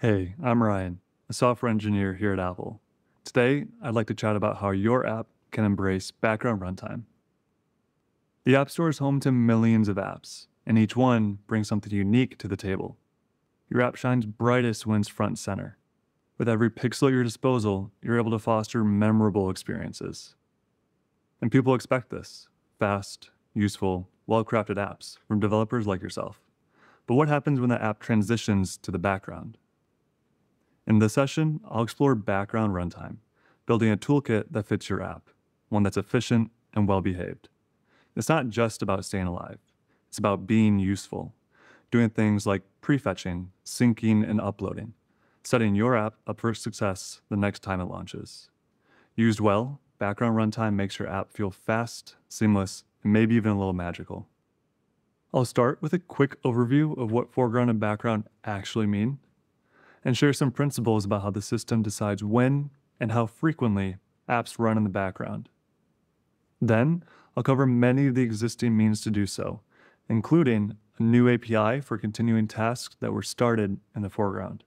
Hey, I'm Ryan, a software engineer here at Apple. Today, I'd like to chat about how your app can embrace background runtime. The App Store is home to millions of apps, and each one brings something unique to the table. Your app shines brightest when it's front and center. With every pixel at your disposal, you're able to foster memorable experiences. And people expect this fast, useful, well crafted apps from developers like yourself. But what happens when the app transitions to the background? In this session, I'll explore background runtime, building a toolkit that fits your app, one that's efficient and well-behaved. It's not just about staying alive. It's about being useful, doing things like prefetching, syncing, and uploading, setting your app up for success the next time it launches. Used well, background runtime makes your app feel fast, seamless, and maybe even a little magical. I'll start with a quick overview of what foreground and background actually mean, and share some principles about how the system decides when and how frequently apps run in the background. Then, I'll cover many of the existing means to do so, including a new API for continuing tasks that were started in the foreground.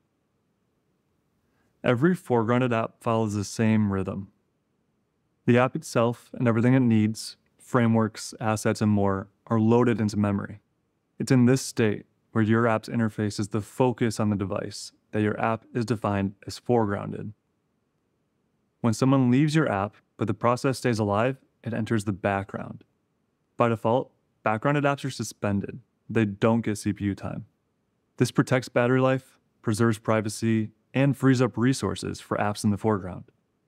Every foregrounded app follows the same rhythm. The app itself and everything it needs, frameworks, assets, and more, are loaded into memory. It's in this state where your app's interface is the focus on the device that your app is defined as foregrounded. When someone leaves your app, but the process stays alive, it enters the background. By default, backgrounded apps are suspended. They don't get CPU time. This protects battery life, preserves privacy, and frees up resources for apps in the foreground.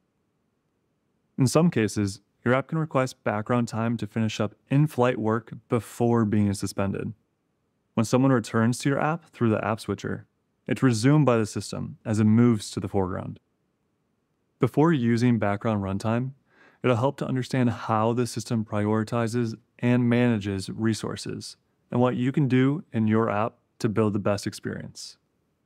In some cases, your app can request background time to finish up in-flight work before being suspended. When someone returns to your app through the app switcher, it's resumed by the system as it moves to the foreground. Before using background runtime, it'll help to understand how the system prioritizes and manages resources and what you can do in your app to build the best experience.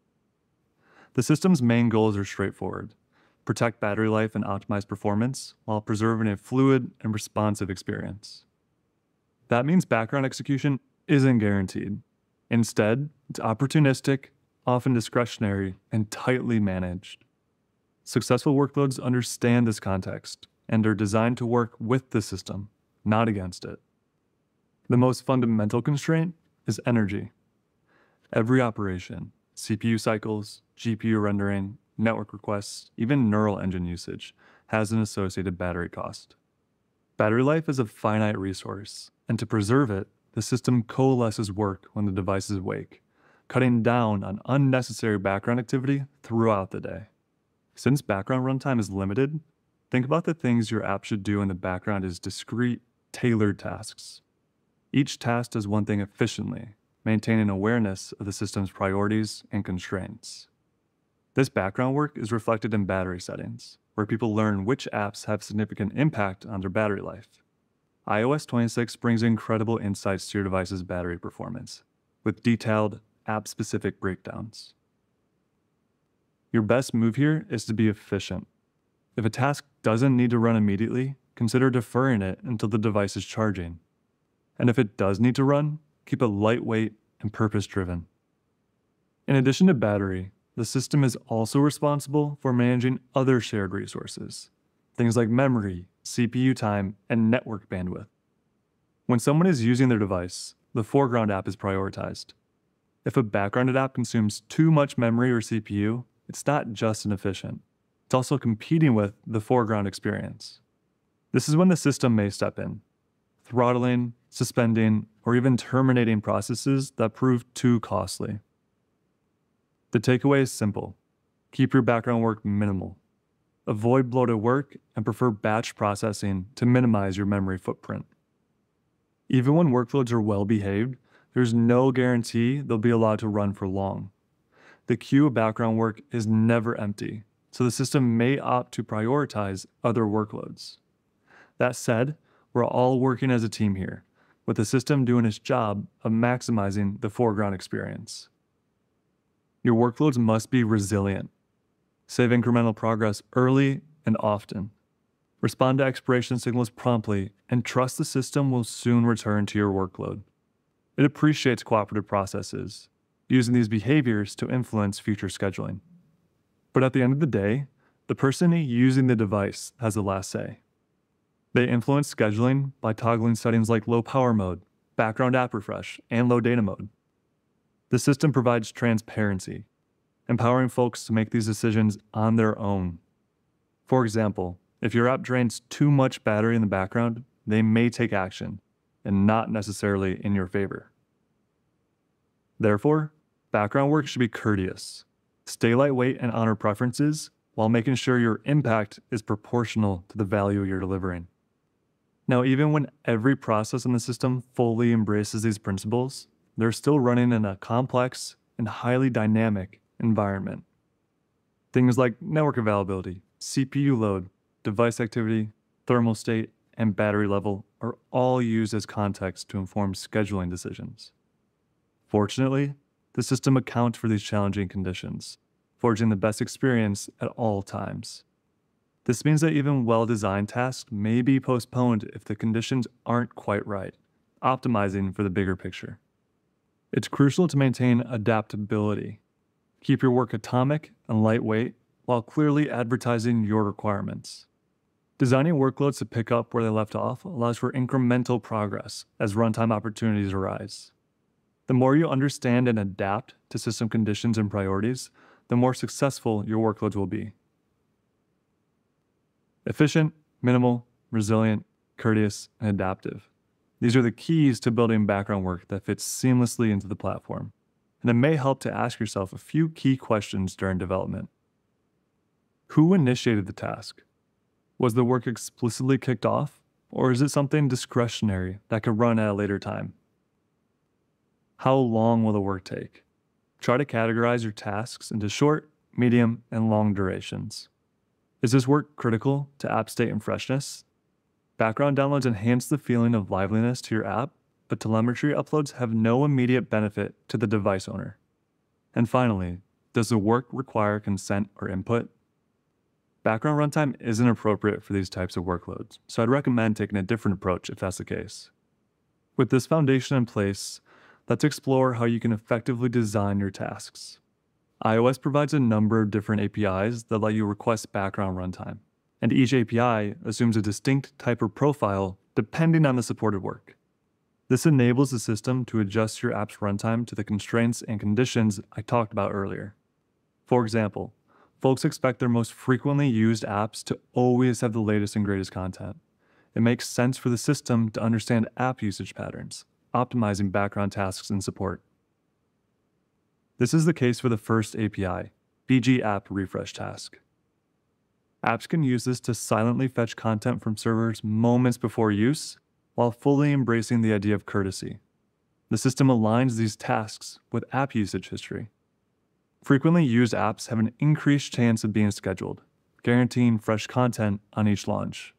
The system's main goals are straightforward: protect battery life and optimize performance while preserving a fluid and responsive experience. That means background execution isn't guaranteed. Instead, it's opportunistic, often discretionary, and tightly managed. Successful workloads understand this context and are designed to work with the system, not against it. The most fundamental constraint is energy. Every operation, CPU cycles, GPU rendering, network requests, even neural engine usage, has an associated battery cost. Battery life is a finite resource, and to preserve it, the system coalesces work when the device is awake, cutting down on unnecessary background activity throughout the day. Since background runtime is limited, think about the things your app should do in the background as discrete, tailored tasks. Each task does one thing efficiently, maintaining awareness of the system's priorities and constraints. This background work is reflected in battery settings, where people learn which apps have significant impact on their battery life. iOS 26 brings incredible insights to your device's battery performance, with detailed, app-specific breakdowns. Your best move here is to be efficient. If a task doesn't need to run immediately, consider deferring it until the device is charging. And if it does need to run, keep it lightweight and purpose-driven. In addition to battery, the system is also responsible for managing other shared resources, things like memory, CPU time, and network bandwidth. When someone is using their device, the foreground app is prioritized. If a backgrounded app consumes too much memory or CPU, it's not just inefficient. It's also competing with the foreground experience. This is when the system may step in, throttling, suspending, or even terminating processes that prove too costly. The takeaway is simple: keep your background work minimal. Avoid bloated work and prefer batch processing to minimize your memory footprint. Even when workloads are well behaved, there's no guarantee they'll be allowed to run for long. The queue of background work is never empty, so the system may opt to prioritize other workloads. That said, we're all working as a team here, with the system doing its job of maximizing the foreground experience. Your workloads must be resilient. Save incremental progress early and often. Respond to expiration signals promptly, and trust the system will soon return to your workload. It appreciates cooperative processes, using these behaviors to influence future scheduling. But at the end of the day, the person using the device has the last say. They influence scheduling by toggling settings like low power mode, background app refresh, and low data mode. The system provides transparency, empowering folks to make these decisions on their own. For example, if your app drains too much battery in the background, they may take action, and not necessarily in your favor. Therefore, background work should be courteous. Stay lightweight and honor preferences while making sure your impact is proportional to the value you're delivering. Now, even when every process in the system fully embraces these principles, they're still running in a complex and highly dynamic environment. Things like network availability, CPU load, device activity, thermal state, and battery level are all used as context to inform scheduling decisions. Fortunately, the system accounts for these challenging conditions, forging the best experience at all times. This means that even well-designed tasks may be postponed if the conditions aren't quite right, optimizing for the bigger picture. It's crucial to maintain adaptability. Keep your work atomic and lightweight while clearly advertising your requirements. Designing workloads to pick up where they left off allows for incremental progress as runtime opportunities arise. The more you understand and adapt to system conditions and priorities, the more successful your workloads will be. Efficient, minimal, resilient, courteous, and adaptive. These are the keys to building background work that fits seamlessly into the platform, and it may help to ask yourself a few key questions during development. Who initiated the task? Was the work explicitly kicked off, or is it something discretionary that could run at a later time? How long will the work take? Try to categorize your tasks into short, medium, and long durations. Is this work critical to app state and freshness? Background downloads enhance the feeling of liveliness to your app, but telemetry uploads have no immediate benefit to the device owner. And finally, does the work require consent or input? Background runtime isn't appropriate for these types of workloads, so I'd recommend taking a different approach if that's the case. With this foundation in place, let's explore how you can effectively design your tasks. iOS provides a number of different APIs that let you request background runtime, and each API assumes a distinct type of profile depending on the supported work. This enables the system to adjust your app's runtime to the constraints and conditions I talked about earlier. For example, folks expect their most frequently used apps to always have the latest and greatest content. It makes sense for the system to understand app usage patterns, optimizing background tasks and support. This is the case for the first API, BG App Refresh Task. Apps can use this to silently fetch content from servers moments before use, while fully embracing the idea of courtesy. The system aligns these tasks with app usage history. Frequently used apps have an increased chance of being scheduled, guaranteeing fresh content on each launch.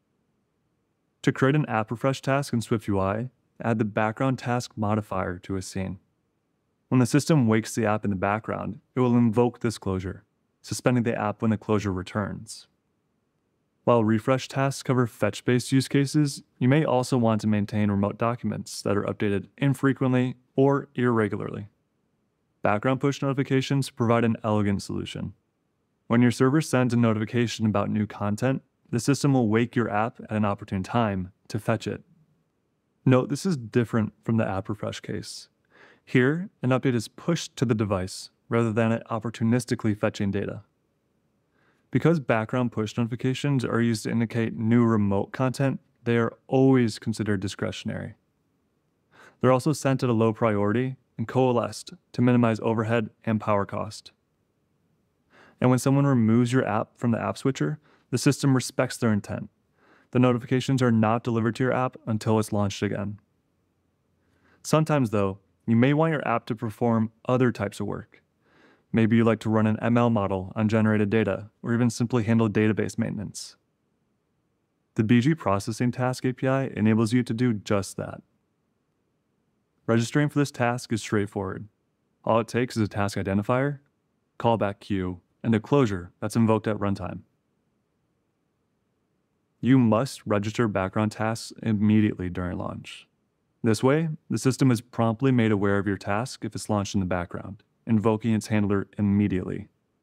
To create an app refresh task in SwiftUI, add the background task modifier to a scene. When the system wakes the app in the background, it will invoke this closure, suspending the app when the closure returns. While refresh tasks cover fetch-based use cases, you may also want to maintain remote documents that are updated infrequently or irregularly. Background push notifications provide an elegant solution. When your server sends a notification about new content, the system will wake your app at an opportune time to fetch it. Note this is different from the app refresh case. Here, an update is pushed to the device rather than it opportunistically fetching data. Because background push notifications are used to indicate new remote content, they are always considered discretionary. They're also sent at a low priority and coalesced to minimize overhead and power cost. And when someone removes your app from the app switcher, the system respects their intent. The notifications are not delivered to your app until it's launched again. Sometimes, though, you may want your app to perform other types of work. Maybe you like to run an ML model on generated data, or even simply handle database maintenance. The BG Processing Task API enables you to do just that. Registering for this task is straightforward. All it takes is a task identifier, callback queue, and a closure that's invoked at runtime. You must register background tasks immediately during launch. This way, the system is promptly made aware of your task if it's launched in the background, invoking its handler immediately.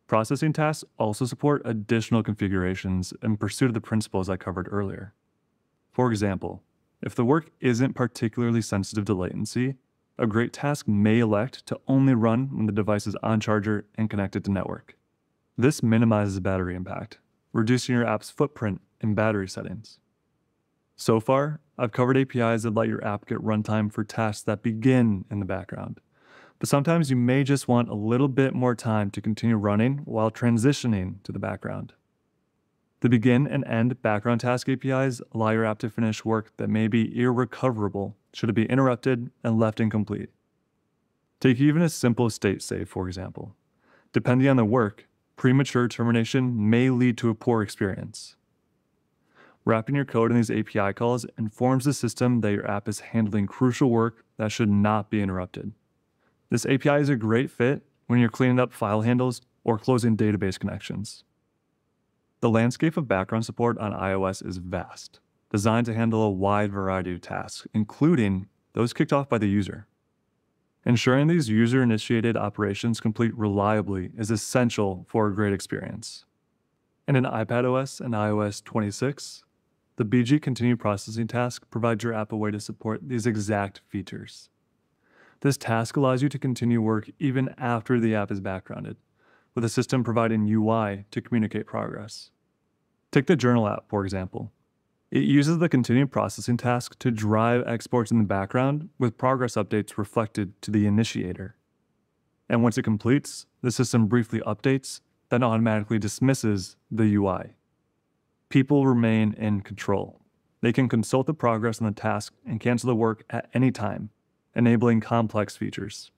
Processing tasks also support additional configurations in pursuit of the principles I covered earlier. For example, if the work isn't particularly sensitive to latency, a great task may elect to only run when the device is on charger and connected to network. This minimizes battery impact, reducing your app's footprint in battery settings. So far, I've covered APIs that let your app get runtime for tasks that begin in the background. But sometimes you may just want a little bit more time to continue running while transitioning to the background. The begin and end background task APIs allow your app to finish work that may be irrecoverable should it be interrupted and left incomplete. Take even a simple state save, for example. Depending on the work, premature termination may lead to a poor experience. Wrapping your code in these API calls informs the system that your app is handling crucial work that should not be interrupted. This API is a great fit when you're cleaning up file handles or closing database connections. The landscape of background support on iOS is vast, designed to handle a wide variety of tasks, including those kicked off by the user. Ensuring these user-initiated operations complete reliably is essential for a great experience. And in iPadOS and iOS 26, the BG Continue Processing task provides your app a way to support these exact features. This task allows you to continue work even after the app is backgrounded, with the system providing UI to communicate progress. Take the Journal app, for example. It uses the Continue Processing task to drive exports in the background with progress updates reflected to the initiator. And once it completes, the system briefly updates, then automatically dismisses the UI. People remain in control. They can consult the progress on the task and cancel the work at any time, enabling complex features.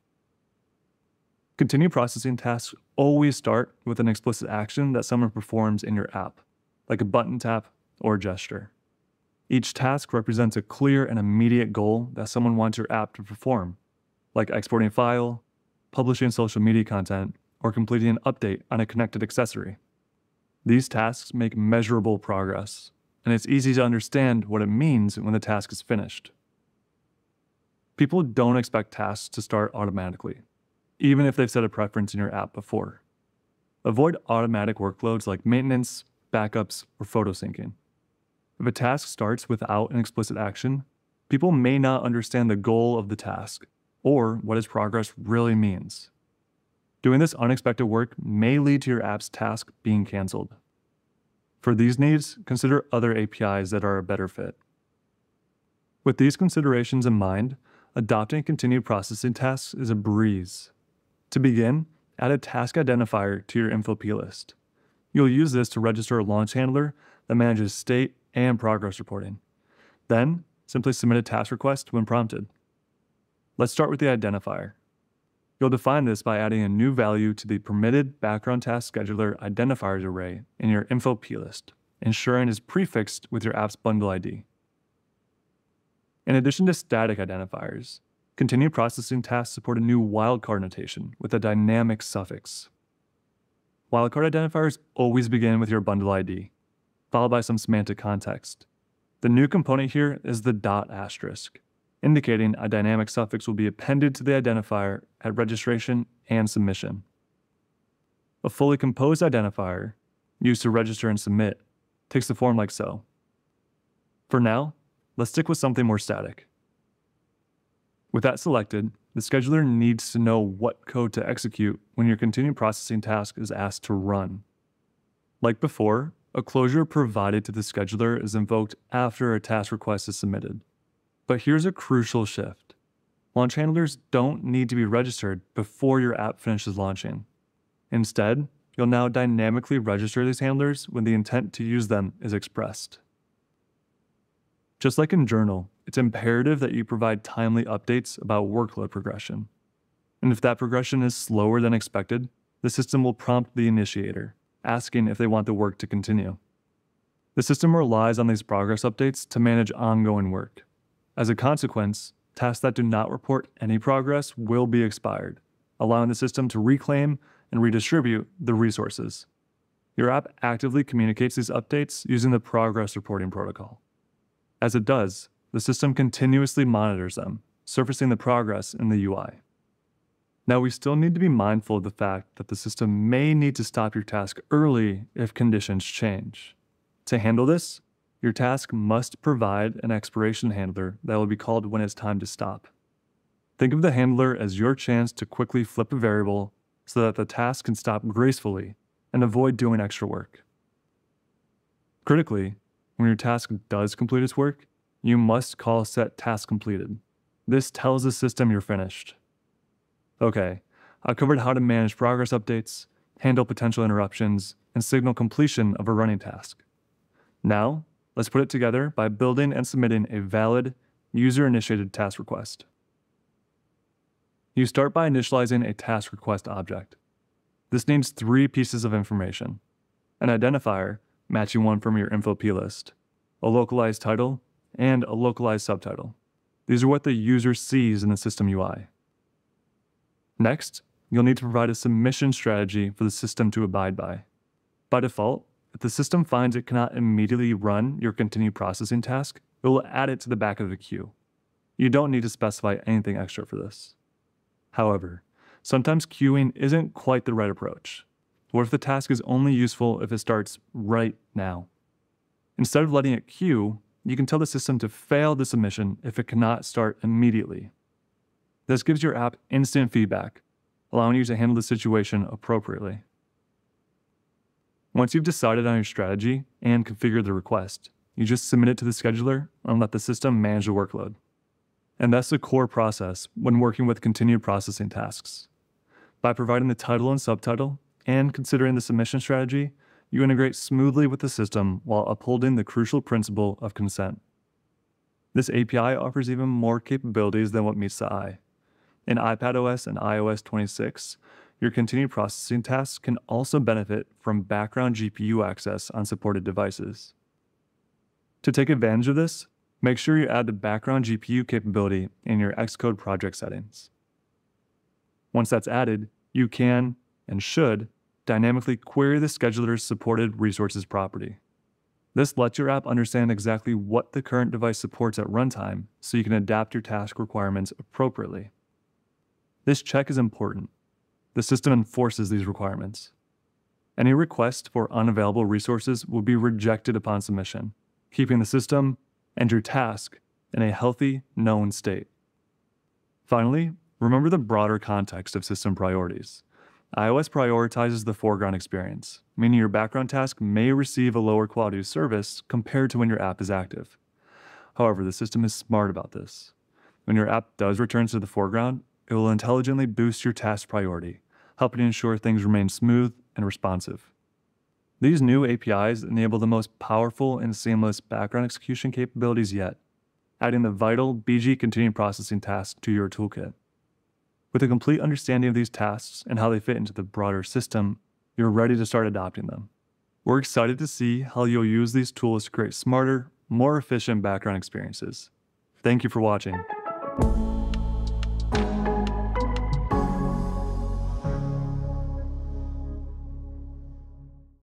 Continue processing tasks always start with an explicit action that someone performs in your app, like a button tap or gesture. Each task represents a clear and immediate goal that someone wants your app to perform, like exporting a file, publishing social media content, or completing an update on a connected accessory. These tasks make measurable progress, and it's easy to understand what it means when the task is finished. People don't expect tasks to start automatically, even if they've set a preference in your app before. Avoid automatic workloads like maintenance, backups, or photo syncing. If a task starts without an explicit action, people may not understand the goal of the task or what its progress really means. Doing this unexpected work may lead to your app's task being canceled. For these needs, consider other APIs that are a better fit. With these considerations in mind, adopting continued processing tasks is a breeze. To begin, add a task identifier to your info plist. You'll use this to register a launch handler that manages state and progress reporting. Then, simply submit a task request when prompted. Let's start with the identifier. You'll define this by adding a new value to the permitted background task scheduler identifiers array in your info plist, ensuring it's prefixed with your app's bundle ID. In addition to static identifiers, continued processing tasks support a new wildcard notation with a dynamic suffix. Wildcard identifiers always begin with your bundle ID, followed by some semantic context. The new component here is the .*, indicating a dynamic suffix will be appended to the identifier at registration and submission. A fully composed identifier, used to register and submit, takes the form like so. For now, let's stick with something more static. With that selected, the scheduler needs to know what code to execute when your continued processing task is asked to run. Like before, a closure provided to the scheduler is invoked after a task request is submitted. But here's a crucial shift. Launch handlers don't need to be registered before your app finishes launching. Instead, you'll now dynamically register these handlers when the intent to use them is expressed. Just like in Journal, it's imperative that you provide timely updates about workload progression. And if that progression is slower than expected, the system will prompt the initiator, asking if they want the work to continue. The system relies on these progress updates to manage ongoing work. As a consequence, tasks that do not report any progress will be expired, allowing the system to reclaim and redistribute the resources. Your app actively communicates these updates using the progress reporting protocol. As it does, the system continuously monitors them, surfacing the progress in the UI. Now, we still need to be mindful of the fact that the system may need to stop your task early if conditions change. To handle this, your task must provide an expiration handler that will be called when it's time to stop. Think of the handler as your chance to quickly flip a variable so that the task can stop gracefully and avoid doing extra work. Critically, when your task does complete its work, you must call set task completed. This tells the system you're finished. Okay, I covered how to manage progress updates, handle potential interruptions, and signal completion of a running task. Now, let's put it together by building and submitting a valid, user-initiated task request. You start by initializing a task request object. This needs 3 pieces of information: an identifier, matching one from your info plist, a localized title, and a localized subtitle. These are what the user sees in the system UI. Next, you'll need to provide a submission strategy for the system to abide by. By default, if the system finds it cannot immediately run your continue processing task, it will add it to the back of the queue. You don't need to specify anything extra for this. However, sometimes queuing isn't quite the right approach. What if the task is only useful if it starts right now? Instead of letting it queue, you can tell the system to fail the submission if it cannot start immediately. This gives your app instant feedback, allowing you to handle the situation appropriately. Once you've decided on your strategy and configured the request, you just submit it to the scheduler and let the system manage the workload. And that's the core process when working with continued processing tasks. By providing the title and subtitle and considering the submission strategy, you integrate smoothly with the system while upholding the crucial principle of consent. This API offers even more capabilities than what meets the eye. In iPadOS and iOS 26, your continued processing tasks can also benefit from background GPU access on supported devices. To take advantage of this, make sure you add the background GPU capability in your Xcode project settings. Once that's added, you can, and should, dynamically query the scheduler's supported resources property. This lets your app understand exactly what the current device supports at runtime so you can adapt your task requirements appropriately. This check is important. The system enforces these requirements. Any request for unavailable resources will be rejected upon submission, keeping the system and your task in a healthy, known state. Finally, remember the broader context of system priorities. iOS prioritizes the foreground experience, meaning your background task may receive a lower quality of service compared to when your app is active. However, the system is smart about this. When your app does return to the foreground, it will intelligently boost your task priority, helping ensure things remain smooth and responsive. These new APIs enable the most powerful and seamless background execution capabilities yet, adding the vital BG continued processing task to your toolkit. With a complete understanding of these tasks and how they fit into the broader system, you're ready to start adopting them. We're excited to see how you'll use these tools to create smarter, more efficient background experiences. Thank you for watching.